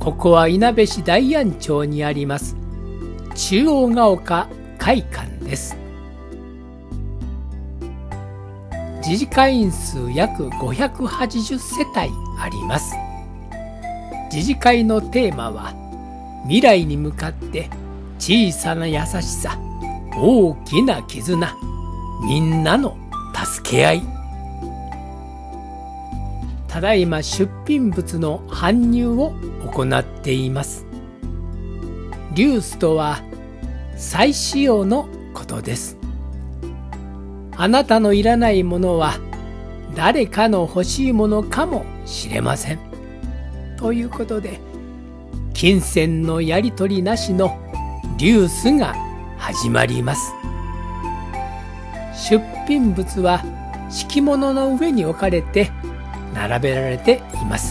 ここはいなべ市大安町にあります中央が丘会館です。自治会員数約580世帯あります。自治会のテーマは未来に向かって小さな優しさ、大きな絆、みんなの助け合い。ただいま出品物の搬入を行っています。リユースとは再使用のことです。あなたのいらないものは誰かの欲しいものかもしれません。ということで、金銭のやり取りなしのリユースが始まります。出品物は敷物の上に置かれて並べられています。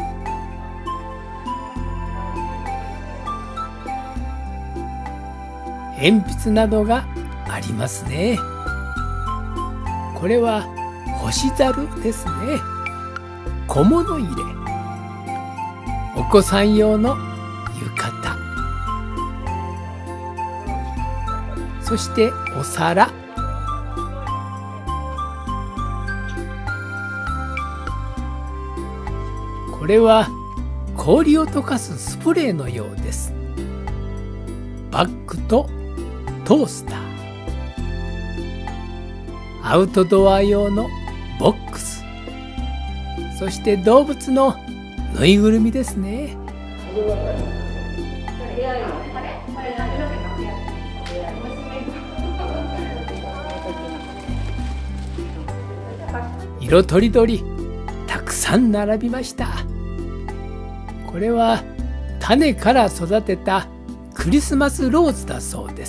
鉛筆などがありますね。これは星猿ですね。小物入れ、お子さん用の浴衣、そしてお皿、これは氷を溶かすスプレーのようです。バッグとトースター、アウトドア用のボックス、そして動物のぬいぐるみですね。色とりどりたくさん並びました。これは種から育てたクリスマスローズだそうです。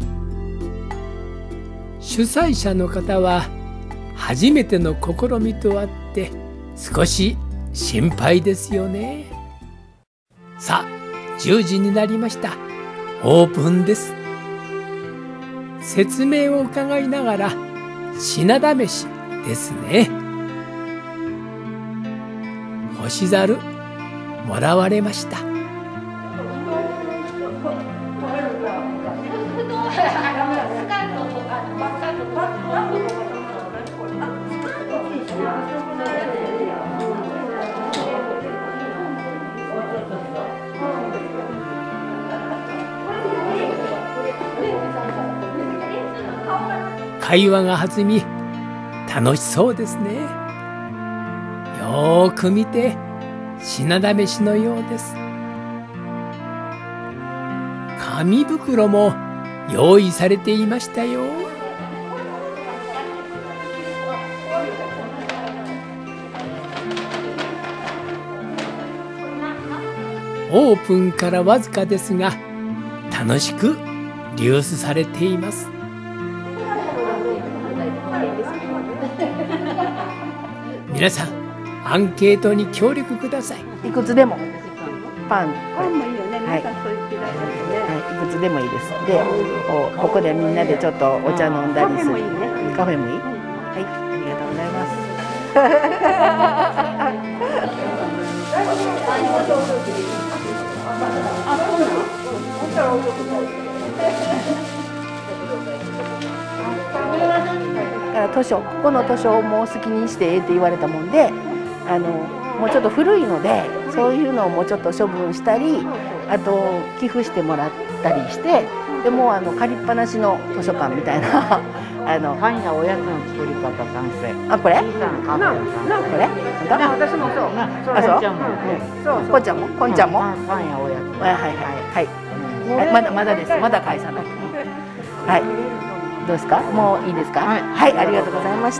主催者の方は初めての試みとあって少し心配ですよね。さあ、10時になりました。オープンです。説明を伺いながら品試しですね。星猿もらわれました。会話が弾み楽しそうですね。よーく見て品試しのようです。紙袋も用意されていましたよ。オープンからわずかですが楽しくリユースされています。皆さんアンケートに協力ください。 いくつでもパンもいいよね。皆さんそう言ってらっしゃるね。 はい、いくつでもいいです。で、ここでみんなでちょっとお茶飲んだりする。カフェもいい。はい、ありがとうございます。だからここの図書をもう好きにしてええって言われたもんで、もうちょっと古いのでそういうのをもうちょっと処分したり、あと寄付してもらったりして、でも借りっぱなしの図書館みたいなパンやおやつの作り方賛成。 あ、これ？ 小さなカフェの賛成。 これ？ 私もそう。 あ、そう？こんちゃんも？こんちゃんも？ パンやおやつ。 はいはいはい。まだです。まだ返さない。はい。どうですか？もういいですか？はい、ありがとうございました。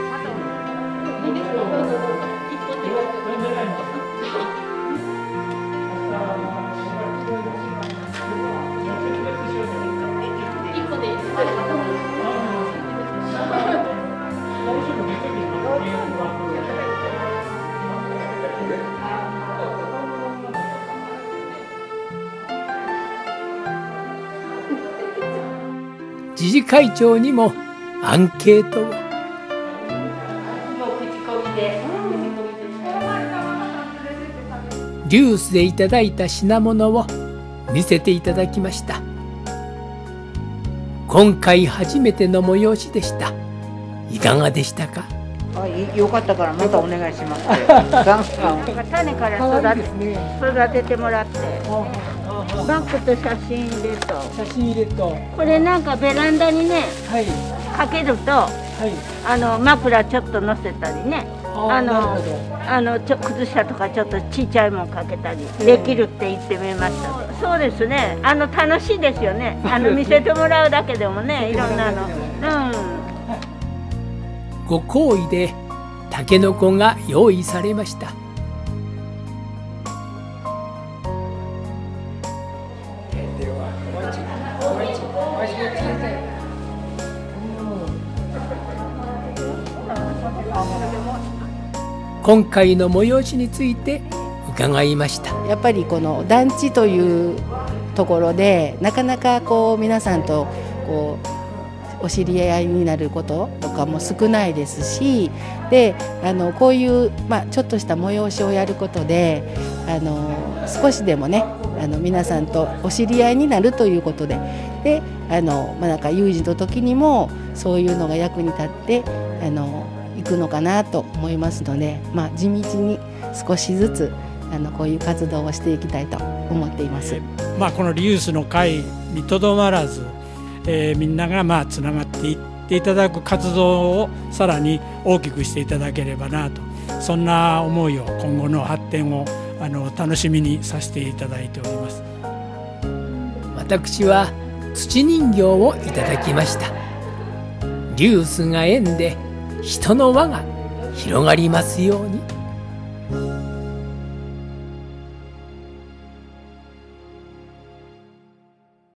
自治会長にもアンケートを。 リュースでいただいた品物を見せていただきました。今回初めての催しでした。いかがでしたか？ よかったからまたお願いします。 種から育ててもらって、バッグと写真入れと、これなんかベランダにね、かけると、枕ちょっと乗せたりね、靴下とかちょっとちっちゃいもんかけたりできるって言ってみました。そうですね、楽しいですよね。見せてもらうだけでもね、いろんなの。 ご厚意でタケノコが用意されました。今回の催しについて伺いました。 やっぱりこの団地というところでなかなか皆さんとお知り合いになることとかも少ないですし、でこういう、ちょっとした催しをやることで少しでもね皆さんとお知り合いになるということで、なんか有事の時にもそういうのが役に立っていくのかなと思いますので、地道に少しずつこういう活動をしていきたいと思っています。 このリユースの会にとどまらず、みんながつながっていっていただく活動をさらに大きくしていただければなと、そんな思いを今後の発展を楽しみにさせていただいております。 私は土人形をいただきました。リュースが縁で人の輪が広がりますように。